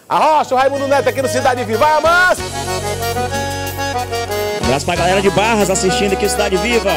Arrocha, o Raimundo Neto aqui no Cidade Viva. Vai, Amâncio! Um abraço pra galera de Barras assistindo aqui Cidade Viva.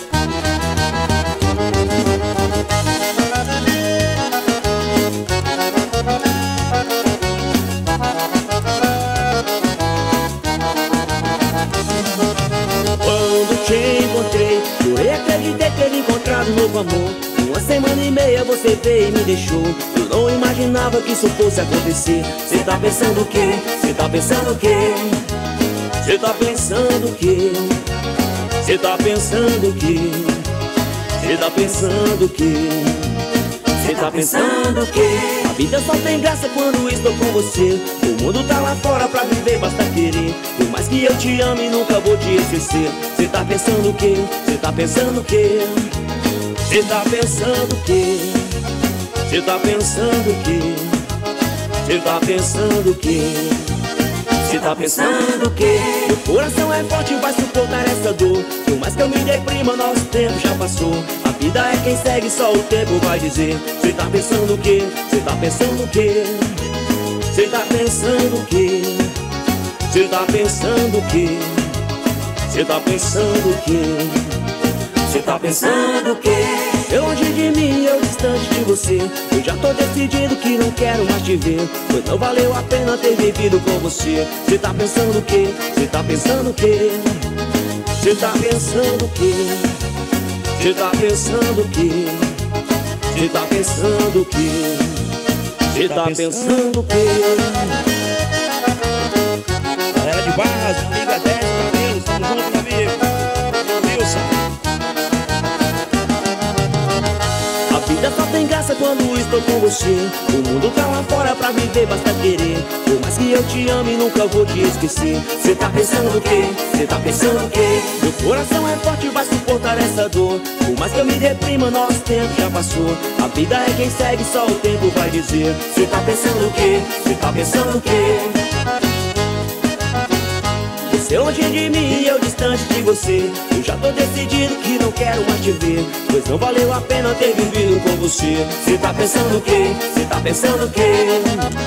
Quando te encontrei, jurei acreditei ter encontrado um novo amor. Uma semana e meia você veio e me deixou. Eu não imaginava que isso fosse acontecer. Cê tá pensando o quê? Cê tá pensando o quê? Cê tá pensando o quê? Cê tá pensando o quê? Cê tá pensando o quê? Cê tá pensando o quê? A vida só tem graça quando estou com você. O mundo tá lá fora pra viver, basta querer. Por mais que eu te ame, nunca vou te esquecer. Cê tá pensando o quê? Cê tá pensando o quê? Cê tá pensando o quê? Cê tá pensando o quê? Cê tá pensando o quê? Cê tá pensando o quê? Meu coração é forte, vai suportar essa dor. Por mais que eu me deprima, nosso tempo já passou. A vida é quem segue, só o tempo vai dizer. Cê tá pensando o quê? Cê tá pensando o quê? Cê tá pensando o quê? Cê tá pensando o quê? Cê tá pensando o quê? Cê tá pensando o quê? Eu longe de mim, eu distante de você. Eu já tô decidido que não quero mais te ver. Pois não valeu a pena ter vivido com você. Cê tá pensando o quê? Cê tá pensando o quê? Cê tá pensando o quê? Cê tá pensando o quê? Cê tá pensando o quê? Cê tá pensando o quê? Galera de Barras, amiga 10, Camilo, estamos juntos, meu amigo Wilson. A vida só tem graça quando estou com você. O mundo tá lá fora pra viver, basta querer. Por mais que eu te ame, nunca vou te esquecer. Cê tá pensando o quê? Cê tá pensando o quê? Meu coração é forte, vai suportar essa dor. Por mais que eu me deprima, nosso tempo já passou. A vida é quem segue, só o tempo vai dizer. Cê tá pensando o quê? Cê tá pensando o quê? Você longe de mim e eu distante de você. Eu já tô decidido que não quero mais te ver. Pois não valeu a pena ter vivido com você. Cê tá pensando o quê? Cê tá pensando o quê?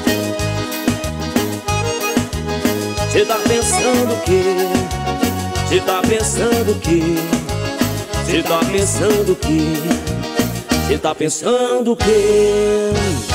Cê tá pensando o quê? Cê tá pensando o quê? Cê tá pensando o quê? Cê tá pensando o quê?